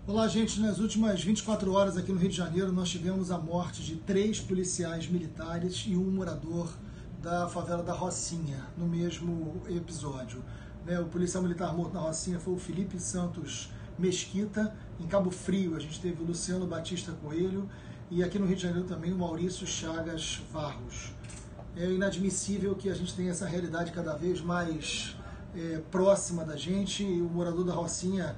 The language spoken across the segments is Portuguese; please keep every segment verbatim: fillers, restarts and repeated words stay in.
Olá, gente. Nas últimas vinte e quatro horas aqui no Rio de Janeiro, nós tivemos a morte de três policiais militares e um morador da favela da Rocinha, no mesmo episódio. O policial militar morto na Rocinha foi o Felipe Santos Mesquita. Em Cabo Frio, a gente teve o Luciano Batista Coelho e aqui no Rio de Janeiro também o Maurício Chagas Varros. É inadmissível que a gente tenha essa realidade cada vez mais é, próxima da gente. O morador da Rocinha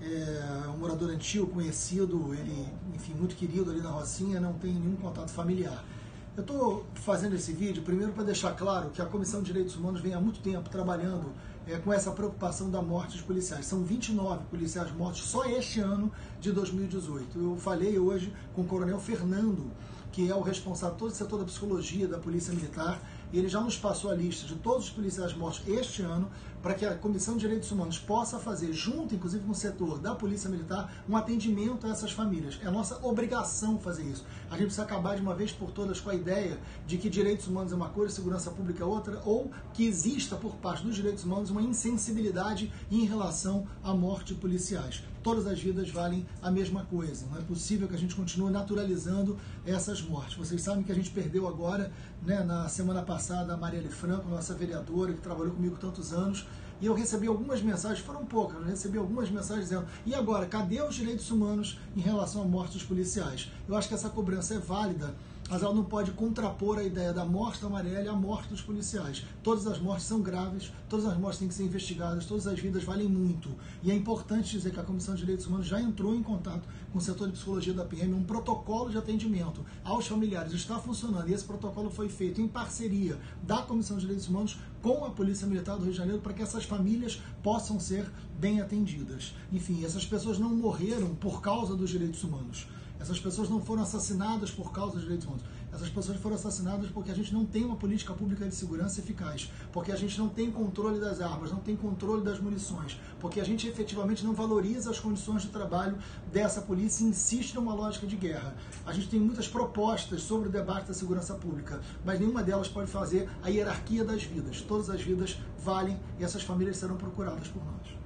é um morador antigo, conhecido, ele, enfim, muito querido ali na Rocinha, não tem nenhum contato familiar. Eu estou fazendo esse vídeo primeiro para deixar claro que a Comissão de Direitos Humanos vem há muito tempo trabalhando é, com essa preocupação da morte dos policiais. São vinte e nove policiais mortos só este ano de dois mil e dezoito. Eu falei hoje com o Coronel Fernando, que é o responsável de todo o setor da psicologia da Polícia Militar, e ele já nos passou a lista de todos os policiais mortos este ano, para que a Comissão de Direitos Humanos possa fazer, junto inclusive com o setor da Polícia Militar, um atendimento a essas famílias. É a nossa obrigação fazer isso. A gente precisa acabar de uma vez por todas com a ideia de que direitos humanos é uma coisa e segurança pública é outra, ou que exista por parte dos direitos humanos uma insensibilidade em relação à morte de policiais. Todas as vidas valem a mesma coisa. Não é possível que a gente continue naturalizando essas mortes. Vocês sabem que a gente perdeu agora, né, na semana passada, a Marielle Franco, nossa vereadora, que trabalhou comigo tantos anos, e eu recebi algumas mensagens, foram poucas, eu recebi algumas mensagens dizendo: e agora, cadê os direitos humanos em relação à morte dos policiais? Eu acho que essa cobrança é válida, mas ela não pode contrapor a ideia da morte da Marielle à morte dos policiais. Todas as mortes são graves, todas as mortes têm que ser investigadas, todas as vidas valem muito. E é importante dizer que a Comissão de Direitos Humanos já entrou em contato com o setor de psicologia da P M, um protocolo de atendimento aos familiares está funcionando, e esse protocolo foi feito em parceria da Comissão de Direitos Humanos com a Polícia Militar do Rio de Janeiro, para que essas famílias possam ser bem atendidas. Enfim, essas pessoas não morreram por causa dos direitos humanos. Essas pessoas não foram assassinadas por causa dos direitos humanos. Essas pessoas foram assassinadas porque a gente não tem uma política pública de segurança eficaz, porque a gente não tem controle das armas, não tem controle das munições, porque a gente efetivamente não valoriza as condições de trabalho dessa polícia e insiste numa lógica de guerra. A gente tem muitas propostas sobre o debate da segurança pública, mas nenhuma delas pode fazer a hierarquia das vidas. Todas as vidas valem e essas famílias serão procuradas por nós.